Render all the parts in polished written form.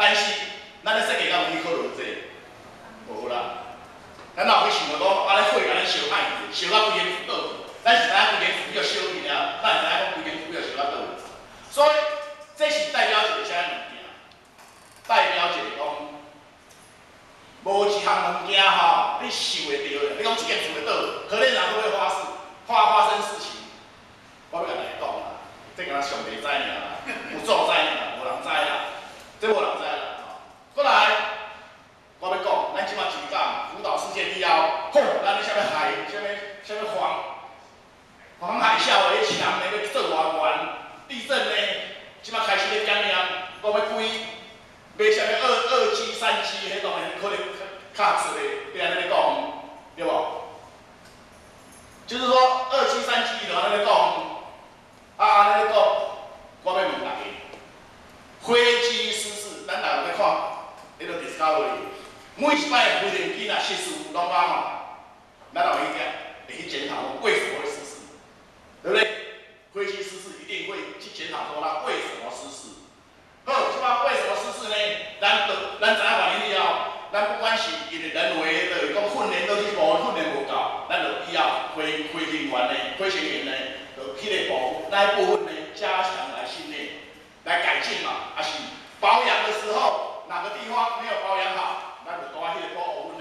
但是咱咧设计敢有去考虑这？无啦。咱若去想着讲，安尼火甲咱烧歹去，烧到规间厝倒去，咱是知影规间厝要烧去了，咱会知影讲规间厝要烧到倒去。所以这是代表一个啥物件？代表一个讲，无一项物件吼，你想会到的。你讲这间厝会倒，可能人都会发生事情。我要甲大家讲啦，这个上帝知尔啦，有主知尔，无人知啦，这无人知啦。过来。 我要讲，咱即马一讲福岛事件以后，吼，咱咧啥物海，啥物黄海啸的强咧要做偌悬，地震咧，即马开始咧检验，我要开买啥物2G、3G迄种的，可能较实的，对安尼咧讲，对无？就是说2G、3G 就安尼咧讲，安尼咧讲，我要问大家，飞机失事，咱大家要看迄个 Discovery。 每一摆飞行机若失事，拢讲吼，咱老一点会去检讨为什么会失事，对不对？飞机失事一定会去检讨说它为什么失事。好，即摆为什么失事呢？咱知影原因以后，咱不管是因为人为的，讲训练都去训练无够，咱就以后飞行员呢，就迄个那一部分呢加强来训练，来改进嘛，还是保养的时候哪个地方没有保养好？ 咱就带迄个部分呢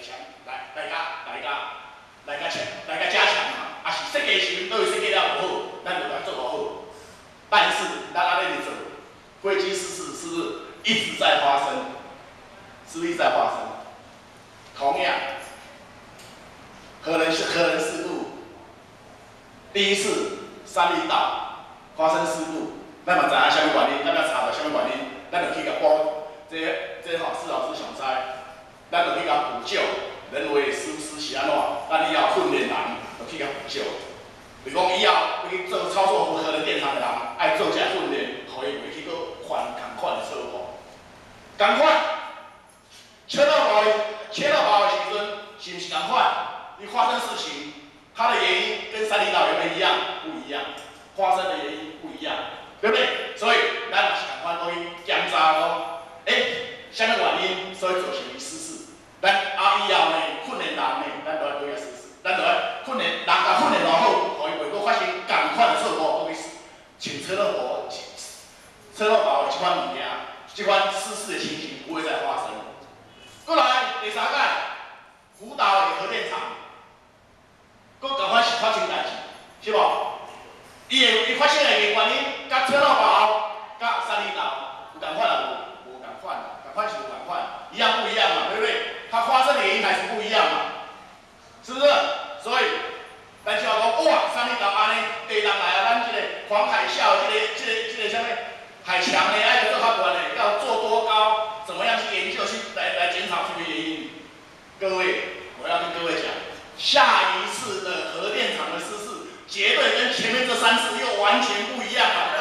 来加强嘛，啊是设计时都有设计了无好，咱就来做无好。但是咱安尼做，飞机失事是不是一直在发生？是不是一直在发生？同样，核能事故，第一次三立岛发生事故，咱嘛知影啥物原因，咱要查到啥物原因，咱就去甲补这吼施老师上知。 咱就去甲补救，人为的疏失是安怎？咱以后训练人就去甲补救。比如讲以后要去做操作核能电厂的人，爱做这训练，可以袂去个犯同款的错误。同款，切到爆的时阵，是毋是同款？你发生事情，它的原因跟三里岛有没有一样？不一样，发生的原因不一样，对不对？所以咱也是同款可以检查讲，啥物原因所以造成伊失事？ 咱以后呢，训练人呢，咱就要对伊实施，咱就要训练人甲训练偌好，互伊袂阁发生同款的错误，讲去像车祸的即款物件，即款失事的情形不会再发生。过来第三届，福岛的核电厂，阁同款是发生代志，是无？伊发生的原因，甲车祸甲三里岛有同款啊无同款，同款是有同款，一样不一样嘛，对不对？ 它发生的原因还是不一样嘛，是不是？所以，咱就要讲哇，三里岛安尼地动来啊，咱这个黄海啸，这个什么海强呢，爱做较悬的，要做多高，怎么样去研究去来检讨这个原因？各位，我要跟各位讲，下一次的核电厂的失事，绝对跟前面这3次又完全不一样了。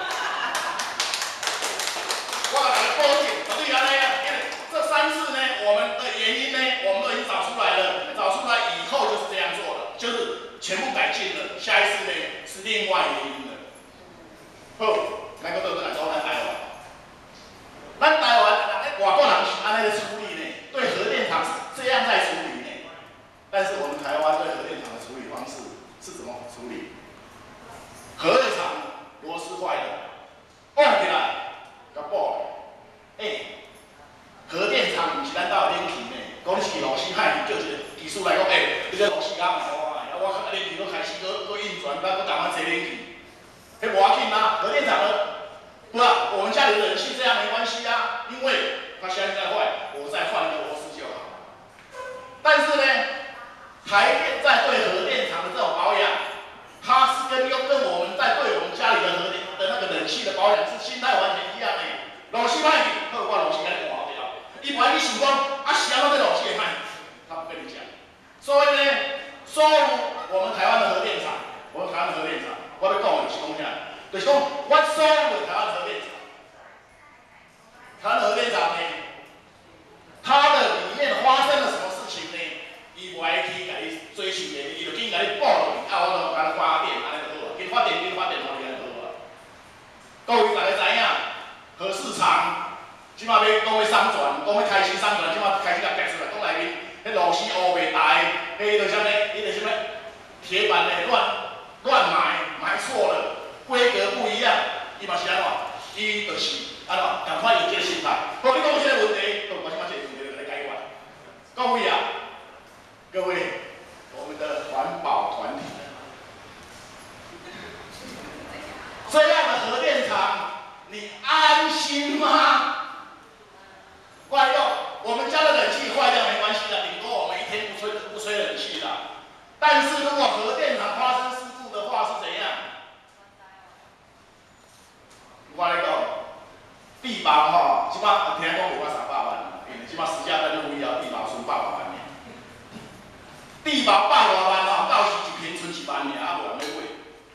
我来保证，绝对安尼啊，因为这3次呢，我们的原因呢，我们都已经找出来了，找出来以后就是这样做了，就是全部改进了。下一次呢是另外原因了。好，咱个倒来讲咱台湾，咱台湾外国人是安尼的处理呢，对核电厂是这样在处理呢。但是我们台湾对核电厂的处理方式是怎么处理？核电厂螺丝坏了，换起来，甲补。核电厂毋是咱兜冷气呢，讲是螺丝歹，叫一个技术来讲，你个螺丝刚坏啊，我冷气搁开始搁运转，咱搁慢慢吹冷气，迄无要紧啊。核电厂的，不啊，我们家里的冷气这样没关系啊，因为它现在在坏，我再换一个螺丝就好。但是呢，台电在对核电厂的这种保养，它是跟我们在对我们家里的那个冷气的保养是心态完全一样的。螺丝歹去，好，我螺丝给你换掉。伊不然你想讲是安怎这螺丝会歹？他不跟你讲。所以呢，所有我们台湾的核电厂，我要讲的就是讲啥？就是讲我所有的台湾核电厂，台湾核电厂呢，它的里面发生了什么事情呢？伊不爱去甲你追求的，伊就紧甲你报落去，我就甲你发电，安尼就好啊，紧发电，互你安就好啊。各位大家知影，核市场即马要讲要商船，讲要开新商船，即马开始甲夹出来，讲内面迄螺丝乌袂大，迄个啥物，迄个啥物铁板的乱埋错了，规格不一样，伊嘛是安怎？伊就是安怎？赶快有这个心态。好，你讲这个问题，我即马这个问题来解决。各位啊，各位，我们的环保团体，这样的核电厂，你安心吗？坏用，我们家的冷气坏掉没关系的，顶多我们一天不吹冷气啦。但是如果核电厂发生事故的话是怎样？我咧讲，地保吼，即摆听讲有我300万，因为即摆实价登录以后，地保剩800万呢。地保800万吼，到时一平剩1万尔，啊无人要买。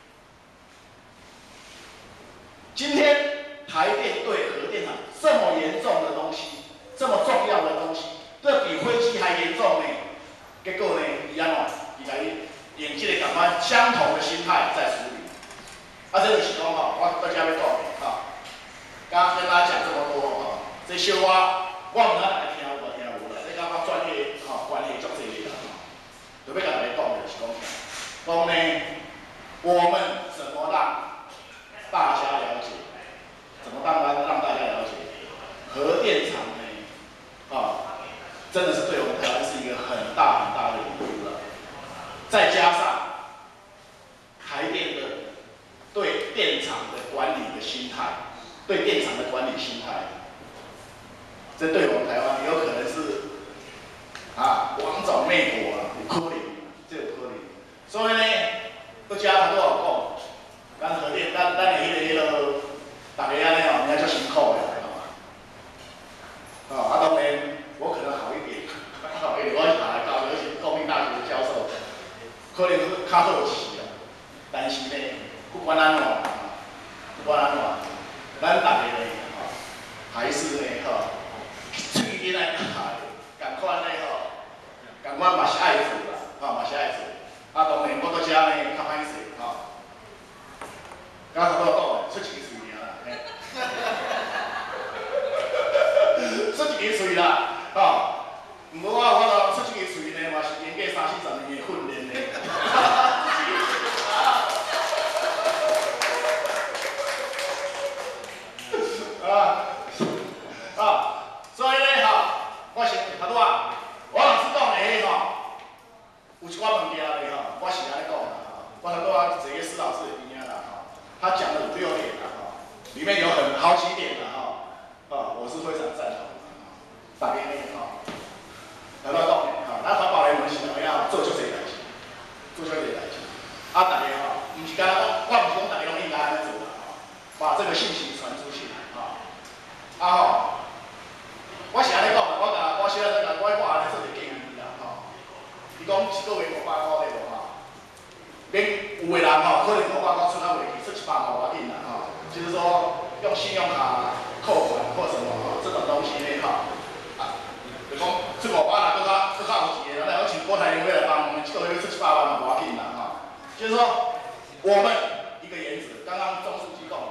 今天台电对核电厂这么严重的东西，这么重要的东西，这比飞机还严重呢。结果呢，伊安怎？伊来用这个感觉相同的心态在处理。啊，这就是讲吼，我到这要讲的吼。刚刚跟大家讲这么多吼，这小我唔知大家听有无听无啦？这甲我专业吼关系足济的啦吼。就要甲大家讲的就是讲呢，我们怎么让大家了解？怎么让大家了解？核电厂呢，真的是对我们台湾是一个很大的礼物了。再加上台电的对电厂的管理的心态，对电厂的管理心态，这对我们台湾有可能是王种灭国啊，有可能，这有可能。所以呢，搁加他都有讲，咱核电，咱的迄个，大家安尼哦，你足辛苦的。当然，我可能好一点，因为我是大学教授，而且高明大学的教授，可能是较好时啊。但是呢，不管安怎，咱大家呢，还是呢，最紧来赶快呢，赶快嘛是爱做啦，嘛是爱做。当然我到遮呢，较歹势，刚才我讲的，出一个嘴尔啦，出一个嘴啦，毋过我出一个嘴呢，嘛是经过30-40年的训练呢。所以呢，我是头拄王老师讲的有一寡物件咧我是安尼讲啦我头拄坐个施老师的边仔啦他讲了5、6点啦里面有好几点啦我是非常赞同的大家呢头拄讲的咱环保联盟是怎么样做足侪代志，大家毋是讲我毋是讲大家拢应该安尼做啦把这个信息传出去我是安尼讲的，我现在我安尼做一个建议啦伊讲1个月500块对无免有的人可能500块出袂起，出100块要紧啦就是说用信用卡扣款或什么这种东西呢就讲出500啦，搁较有钱的，咱有请郭台铭为了帮我们1个月出700万嘛无要紧啦就是说我们一个原则，刚刚钟书记讲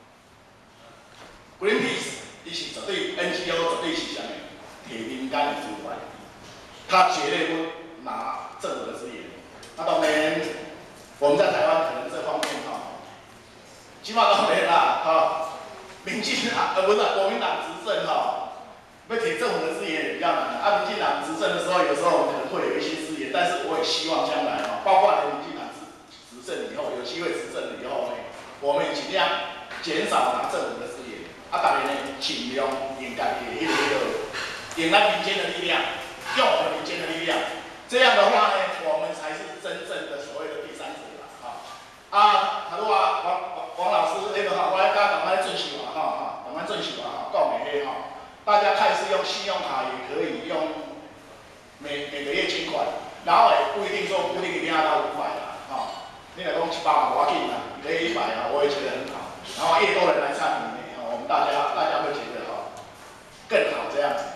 ，Greenpeace 伊是绝对 NGO 绝对是啥物？摕民间的资源，他绝对不拿政府的资源。当然，我们在台湾可能这方面起码当然啦民进党不是国民党执政要摕政府的资源也比较难民进党执政的时候，有时候我们可能会有一些资源，但是我也希望将来包括民进党执政以后，有机会执政以后呢，我们也尽量减少拿政府的资源，当然呢，尽量应该给用咱民间的力量，用我们民间的力量，这样的话呢，我们才是真正的所谓的第三者啦头拄王老师我要赶快遵守赶快遵守讲的大家看是用信用卡也可以用每个月捐款，然后也不一定说固定一定要到500啦你若讲100万无要紧啦，1个月100我也觉得很好。然后越多人来参与我们大家会觉得更好这样子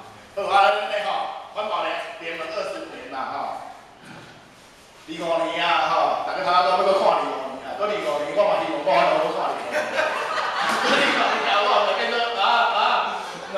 环保联盟25年啦25年大家头都要看25年搁25年我嘛希望我看25年，搁25年我就变做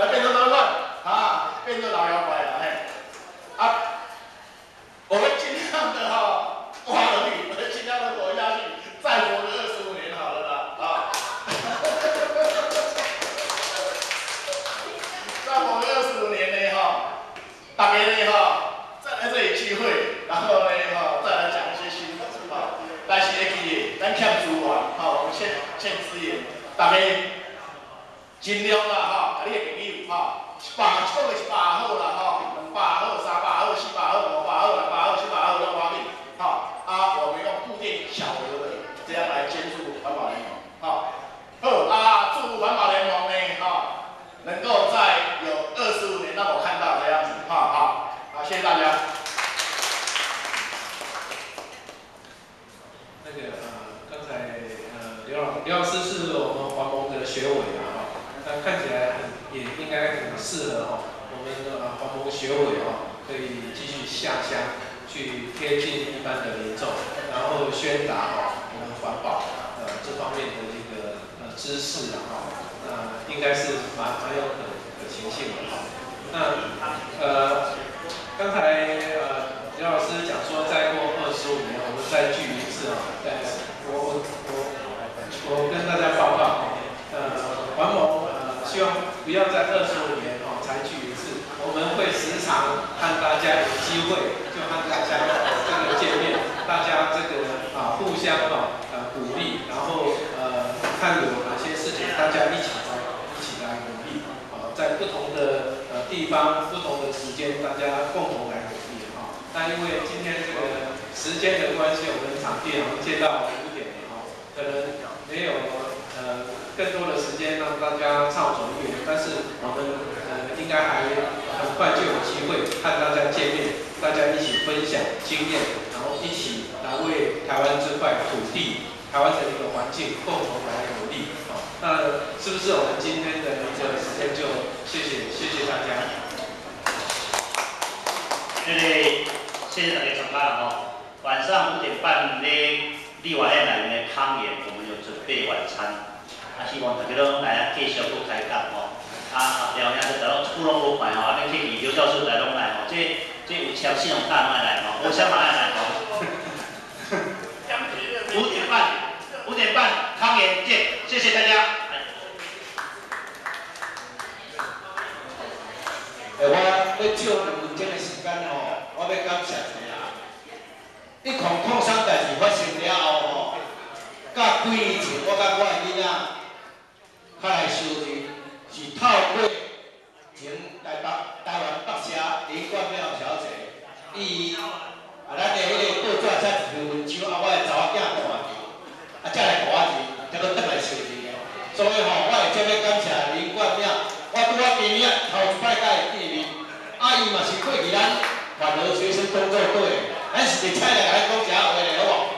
家尽量啦吼，甲你的朋友吼，100错的100好啦吼，200好、300好、400好、500好、600好、700好都花命吼。我们用固定小额的这样来捐助环保联盟，好，祝环保联盟呢，能够在有25年让我看到这样子，好，谢谢大家。 那个刚才刘老师是我们环盟的学委啊，那看起来也应该很适合我们的环盟学委可以继续下乡去贴近一般的民众，然后宣达我们环保这方面的这个知识那应该是蛮有可行性的那刚才刘老师讲说，再过25年我们再聚一次我跟大家报告环盟希望不要在25年才聚一次，我们会时常和大家有机会就和大家这个见面，大家这个互相鼓励，然后看有哪些事情大家一起来努力在不同的地方、不同的时间，大家共同来努力那因为今天这个时间的关系，我们场地借到5点可能没有更多的时间让大家畅所欲言，但是我们应该还很快就有机会和大家见面，大家一起分享经验，然后一起来为台湾这块土地、台湾的一个环境共同来努力那是不是我们今天的一个时间就谢谢大家。 谢谢大家参加了晚上5点半立法院来的康演，我们有准备晚餐，希望大家都来继续去开讲后边就大家古拢无排阿免去刘教授来拢来这有超信用卡拢爱来无啥嘛爱来5点半康演见，谢谢大家。 我要借2分钟的时间我要感谢一下。你抗3代志发生了后甲几年前我甲我的囡仔较来相认，是透过前台湾北社林冠淼小姐，伊咱的迄个报纸写一篇文章我的查某囝大去，才来互我认，才搁转来相认的。所以我会这要感谢林冠淼，我拄仔今年头一摆甲伊见面，伊嘛是过去咱环河学生工作队的，咱是伫菜来甲咱讲一下话咧，好无？